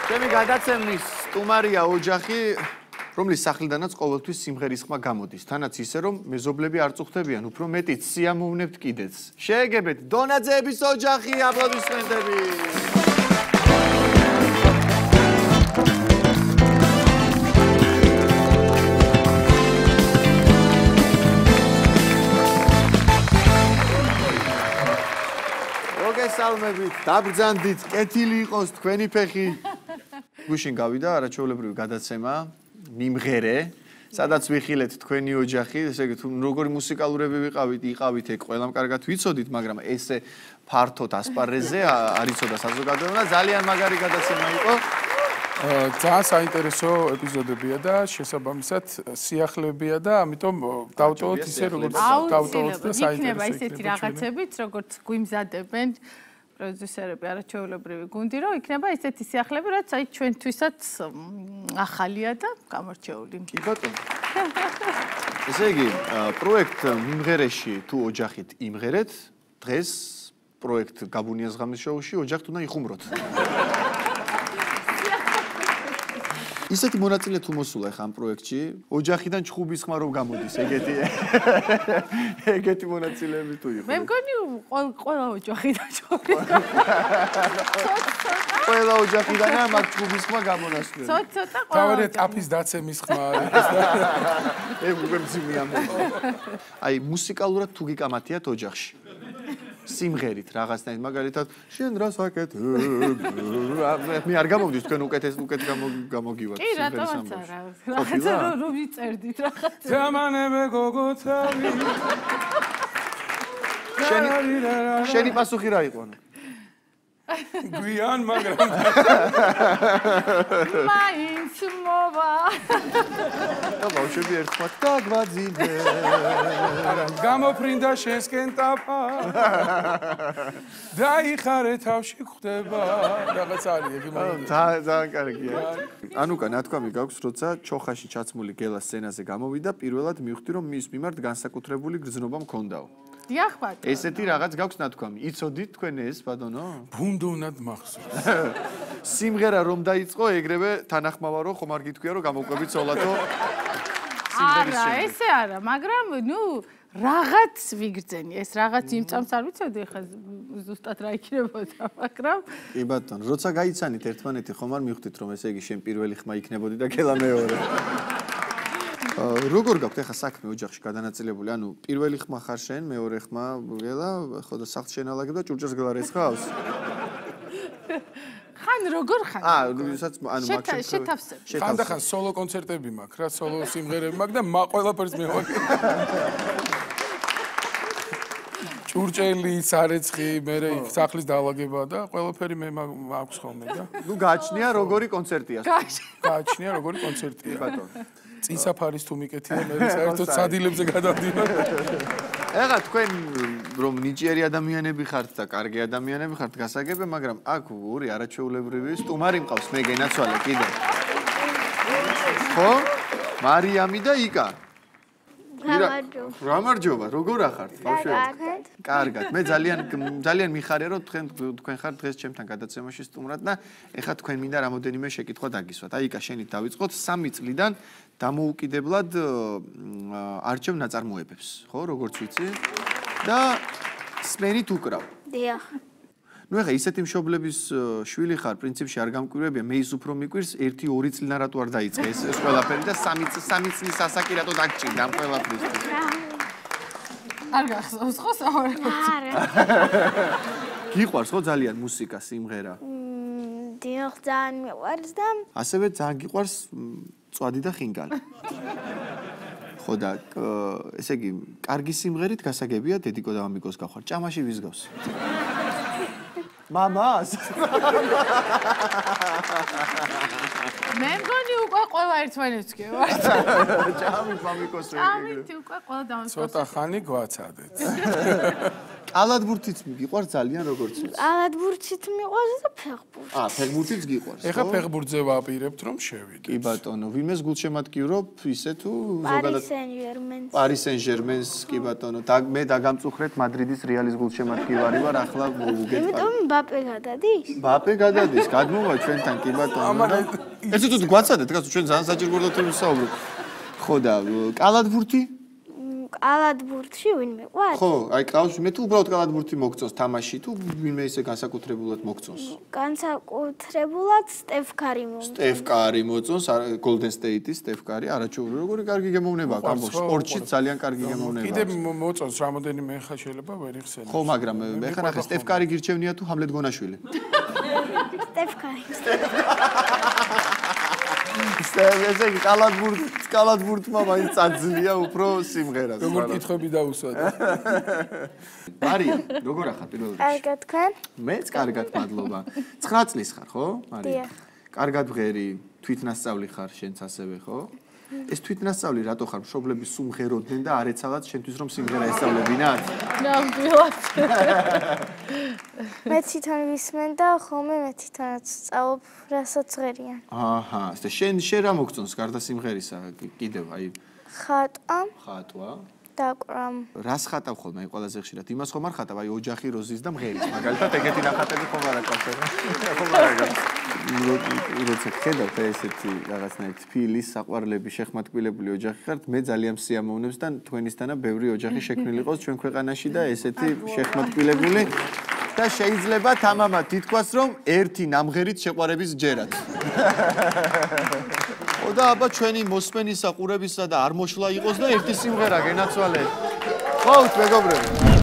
ჩემი გადაცემის სტუმარია ოჯახი, რომლის სახლიდანაც ყოველთვის სიმღერის ხმა გამოდის. თანაც ისე რომ მეზობლები არ წუხდებიან, უფრო მეტიც სიამოვნებთ კიდეც. შეეგებეთ დონაძეების ოჯახი, აპლოდისმენტები. მოგესალმებით, დაბრძანდით, კეთილი იყოს თქვენი ფეხი. გუშინ გავიდა არაჩვეულებრივი გადაცემა, მიმღერე, სადაც ვიხილეთ თქვენი ოჯახი, ესე იგი თუ როგორი მუსიკალურები იყავით ეგ ყველამ კარგად ვიცოდით, მაგრამ ესე ფართოდ ასპარეზზე არ იცოდა საზოგადოება, ძალიან მაგარი გადაცემა იყო. ძალიან საინტერესო ეპიზოდებია და შესაბამისად სიახლეებია და ამიტომ დავტოვოთ ისე როგორც დავტოვოთ და საინტერესო იქნება ისეთი რაღაცებიც, როგორც გვიმზადებენ პროდიუსერები არაჩვეულებრივი გუნდი, რომ იქნება ისეთი სიახლეები, რაც აი ჩვენთვისაც ახალია და გამორჩეული. კი ბატონო. ესე იგი, პროექტ მიმღერეში თუ ოჯახით იმღერეთ, დღეს პროექტ გაბუნიას ღამის შოუში ოჯახთ უნდა იხუმროთ. ისეთი მონაწილე თუ მოსულა ხა ამ პროექტში, ოჯახიდან ჩხუბის ხმა რომ გამოდის, ეგეთი მონაწილეები თუ იყო. მე მგონი ყველა ოჯახიდან ჩხუბის. ყველა ოჯახიდან მაგ ჩხუბის ხმა გამონასწრა. ცოტა ყველა. თავი ტაფის დაცემის ხმა არის. ეგ უკვე მძიმე ამბავი. აი მუსიკალურად თუ გიკამათიათ ოჯახში. სიმღერით რაღაცნაირად მაგალითად შენ რას აკეთებ? მე არ გამოვდის თქვენ უკეთ გამოგივართ კი რატომაც არა. რაღაცა რომ ვიწერდით რაღაცა. დამანებე გოგოთავი. შენი პასუხი რა იყო? გვიან მაგრამ მაინც მოვა. და ბავშვები ერთხმად დაგვაძინე. გამოფრინდა შენსკენ ტაფა. დაიხარე თავში ხვდება. რაღაც არის ეგ მომენტი. ძალიან კარგია. ანუკა ნათქვამი გაქვს, როცა ჩოხაში ჩაცმული გელა სცენაზე გამოვიდა, პირველად მივხვდი რომ მის მიმართ განსაკუთრებული გრძნობა მქონდაო. დიახ ბატონო. ესეთი რაღაც გაქვს ნათქვამი. იცოდით თქვენ ეს ბატონო? ბუნდოვნად მახსოვს. სიმღერა რომ დაიწყო, ეგრევე თანახმავა რომ ხომ არ გითქვია რომ გამოკვებით სოლათო. არა, ესე არა, მაგრამ ნუ რაღაც ვიგრძენი. ეს რაღაც იმ წამს არ ვიცოდი ხა ზუსტად რა იქნებოდა, მაგრამ კი ბატონო, როცა გაიცანით ერთმანეთი, ხომ არ მივხვდით რომ ესე იგი შენ პირველი ხმა იქნებოდი და გელა მეორე. როგორ გაქვთ ახლა საქმე ოჯახში გადანაწილებული? ანუ პირველი ხმა ხარ შენ, მეორე ხმა გელა, ხო და სახლ შენალაგებ და ჭურჭელს გელა რეცხავს? ხან როგორ ხან? ვისაც ანუ მაგ შეთავსებ. ხანდახან სოლო კონცერტები მაქვს რა, სოლო სიმღერები მაქვს და ყველაფერს მევაკი. ჭურჭელი, სარეცხი, მე სახლის დაალაგება და ყველაფერი მე მაქვს ხოლმე და. ნუ გააჩნია როგორი კონცერტია. გააჩნია როგორი კონცერტია. ბატონო. წინსაფარის თუ მიკეთია მე საერთოდ სადილებზე გადავდივარ. ეხლა თქვენ რომ ნიჭიერი ადამიანები ხართ და კარგი ადამიანები ხართ გასაგებია, მაგრამ აქ ორი არაჩვეულებრივი სტუმარი მყავს, მე გენაცვალე კიდე. ხო? მარიამი და იკა. გამარჯობა, როგორ ახართ ბავშვები? კარგად. მე ძალიან მიხარია რომ თქვენ ხართ დღეს ჩემთან გადაცემაში სტუმრად და ეხლა თქვენ მინდა რამოდენიმე შეკითხვა დაგისვათ. აი იკა შენით დავიწყოთ 3 წლიდან დამოუკიდებლად არჩევ ნაწარმოებებს, ხო, როგორც ვიცი? და სმენით უკრავ. დიახ. ნუ ეხლა ისეთი მშობლების შვილი ხარ, პრინციპში არ გამკვირვებია, მე ის უფრო მიკვირს 1-2 წლიდან რატო არ დაიწყე ეს ყველაფერი და 3 წლის ასაკი რატო დაგჭირდა ამ ყველაფრისთვის. არ გახსოვს ხო საუბარი? არა. გიყვარს ხო ძალიან მუსიკა, სიმღერა? დიახ, ძალიან მიყვარს და ასევე ძალიან გიყვარს წვადი და ხინკალი. ხო და ესე იგი, კარგი სიმღერით გასაგებია დედიკო და მამიკოს გავხარ. ჭამაში ვის გავს? მამას. მე მგონი უკვე ყველა ერთმანეთს გევართ. ჭამი მამიკოს ჭამით უკვე ყველა დამასწრებს. ცოტა ხანი გვაცადეთ. კალათბურთიც მიყვარს ძალიან როგორც ვიცი. კალათბურთიც მიყვარს და ფეხბურთიც. ფეხბურთიც გიყვარს. ეხა ფეხბურთზე ვაპირებთ რომ შევიდეთ. კი ბატონო, ვინმეს გულშემატკივრობ, ისე თუ ზოგადად Paris Saint-Germain-ს კი ბატონო, მე დაგამწუხრეთ მადრიდის რეალის გულშემატკივარი ვარ, ახლა მოვუგეთ. იმიტომ მბაპე გადადის? მბაპე გადადის, გადმოვა ჩვენთან კი ბატონო. ესე თუ გვაცადეთ, გასულ ჩვენ ძალიან საჭიროა თუ ვისაუბროთ. ხო და კალათბურთი? კალათბურთში ვინ მიყვარს? ხო, აი კალათბურთი, მე თუ უბრალოდ კალათბურთი მოგწონს თამაში, თუ ვინმე ისე განსაკუთრებულად მოგწონს? განსაკუთრებულად სტეფ კარი მოგწონს. სტეფ კარი მოწონს, Golden State-ის სტეფ კარი, არაჩვეულებრივი, როგორი კარგი გემოვნება, გამო სპორტში ძალიან კარგი გემოვნება. კიდე მოწონს რამოდენიმე ხა შეიძლება ვერ იხსენო. ხო, მაგრამ მე ხარ ახლა სტეფ კარი გირჩევნია თუ ჰამლეტ გონაშვილი? სტეფ კარი. ესე იგი კალათბურთმა მაინც წაძლია უფრო სიმღერას. როგორ კითხვები დაუსვათ? მარია, როგორ ახარ პირველ რიგში? კარგად თქვენ? მეც კარგად, მადლობა. 9 წლის ხარ, ხო? მარია. კარგად ვღერი, თვითნასწავლი ხარ შენც ასევე, ხო? ეს თვითნასწავლი რატო ხარ? მშობლები სუმღეროდნენ და არ ეცალათ შენთვის რომ სიმღერა ესწავლებინათ? ნამდვილად. მე თვითონ ვისმენ და ხოლმე მე თვითონაც სწავლობ, რასაც ღერიან. აჰა, შენ რა მოგწონს გარდა სიმღერისა კიდევ აი ხატვა დაკვრამ. რას ხატავ ხოლმე აი ყველაზე ხშირად? იმას ხომ არ ხატავ აი ოჯახი როზის და მღერის. მაგალითად ეგეთი ნახატები ხომ არ აქვს? ხომ არ აქვს? როცა ხედავ ესეთი რაღაცნაირი თბილის საყვარლები შეხმატკბილებული ოჯახი ხართ, მე ძალიან სიამოვნებს და თქვენისთანა ბევრი ოჯახი შექმნილი იყოს ჩვენ ქვეყანაში და ესეთი შეხმატკბილებული და შეიძლება თამამად თითქოს რომ ერთი ნამღერით შეყვარების ჯერათ. ხო და აბა ჩვენი მოსმენისა, ყურებისა და არ მოშლა იყოს და ერთი სიმღერა გენაცვალეთ. ხო, მეგობრებო.